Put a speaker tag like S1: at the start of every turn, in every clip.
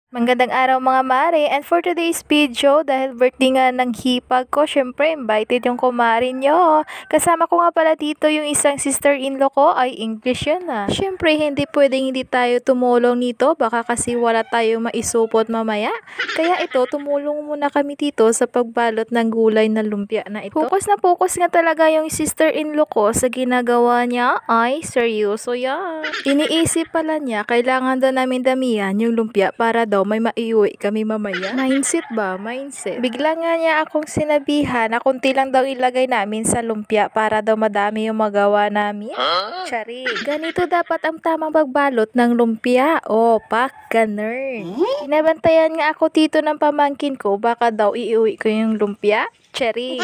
S1: Magandang araw mga mare, and for today's video, dahil birthday nga ng hipag ko, syempre invited yung kumare nyo. Kasama ko nga pala dito yung isang sister-in-law ko, ay English yun ah. Syempre hindi pwedeng hindi tayo tumulong nito, baka kasi wala tayong maisupot mamaya. Kaya ito, tumulong muna kami dito sa pagbalot ng gulay na lumpia na ito. Focus na focus nga talaga yung sister-in-law ko sa ginagawa niya, ay seryoso yan. Iniisip pala niya, kailangan daw namin damihan yung lumpia para daw may maiuwi kami mamaya. Mindset ba? Mindset. Bigla nga niya akong sinabihan na kunti lang daw ilagay namin sa lumpia para daw madami yung magawa namin. Chari. Ganito dapat ang tamang pagbalot ng lumpia. O, pak, ganun. Binabantayan nga ako dito ng pamangkin ko, baka daw iuwi ko yung lumpia. Chari.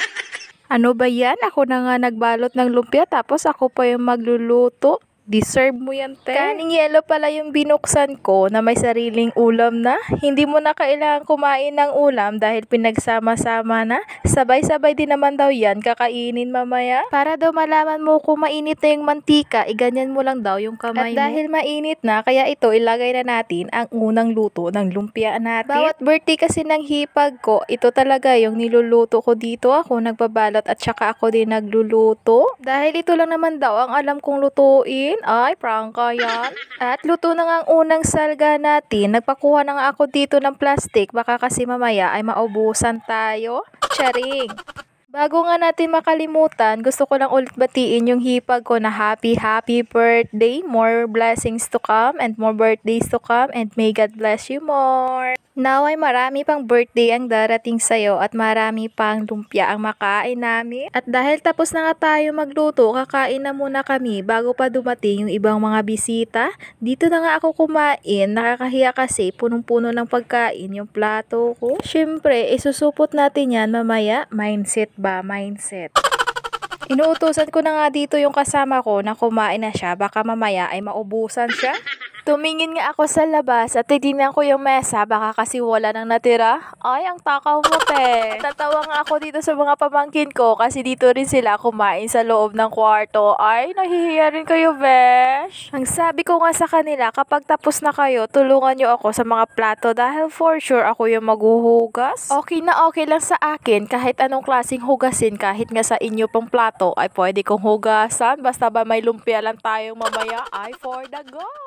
S1: Ano ba yan? Ako na nga nagbalot ng lumpia tapos ako pa yung magluluto. Deserve mo yan, te. Kaning yelo pala yung binuksan ko na may sariling ulam na. Hindi mo na kailangan kumain ng ulam dahil pinagsama-sama na. Sabay-sabay din naman daw yan kakainin mamaya. Para daw malaman mo kung mainit na yung mantika, iganyan mo lang daw yung kamay mo. At dahil mainit na, kaya ito ilagay na natin ang unang luto ng lumpia natin. Bawat birthday kasi ng hipag ko, ito talaga yung niluluto ko dito. Ako nagbabalot at saka ako din nagluluto. Dahil ito lang naman daw ang alam kong lutuin. Ay, prangka yan. At luto na nga ang unang salga natin. Nagpakuha na nga ako dito ng plastic. Baka kasi mamaya ay maubusan tayo. Charing. Bago nga natin makalimutan, gusto ko lang ulit batiin yung hipag ko na happy birthday. More blessings to come and more birthdays to come and may God bless you more. Now ay marami pang birthday ang darating sa'yo at marami pang lumpia ang makain namin. At dahil tapos na nga tayo magluto, kakain na muna kami bago pa dumating yung ibang mga bisita. Dito na nga ako kumain, nakakahiya kasi punong-puno ng pagkain yung plato ko. Syempre, isusupot natin yan mamaya. Mindset ba? Mindset. Inuutusan ko na nga dito yung kasama ko na kumain na siya, baka mamaya ay maubusan siya. Tumingin nga ako sa labas at titignan ko yung mesa, baka kasi wala nang natira. Ay, ang takaw mo, te. Tatawa nga ako dito sa mga pamangkin ko kasi dito rin sila kumain sa loob ng kwarto. Ay, nahihiya rin kayo, besh. Ang sabi ko nga sa kanila, kapag tapos na kayo, tulungan nyo ako sa mga plato dahil for sure ako yung maghuhugas. Okay na okay lang sa akin kahit anong klaseng hugasin, kahit nga sa inyo pang plato ay pwede kong hugasan. Basta ba may lumpia lang tayong mamaya, ay for the go.